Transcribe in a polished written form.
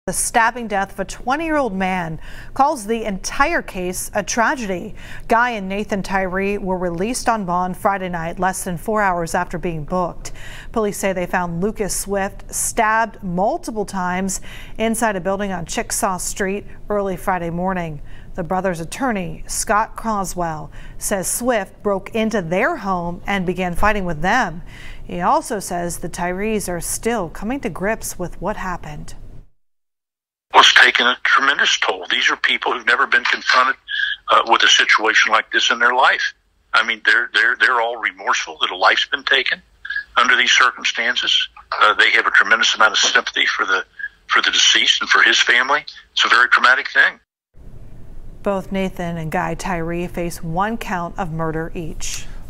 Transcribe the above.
The stabbing death of a 20-year-old man calls the entire case a tragedy. Guy and Nathan Tyree were released on bond Friday night, less than 4 hours after being booked. Police say they found Lucas Swift stabbed multiple times inside a building on Chickasaw Street early Friday morning. The brothers' attorney, Scott Croswell, says Swift broke into their home and began fighting with them. He also says the Tyrees are still coming to grips with what happened. It's taken a tremendous toll. These are people who've never been confronted with a situation like this in their life. I mean, they're all remorseful that a life's been taken under these circumstances. They have a tremendous amount of sympathy for the deceased and for his family. It's a very traumatic thing. Both Nathan and Guy Tyree face 1 count of murder each.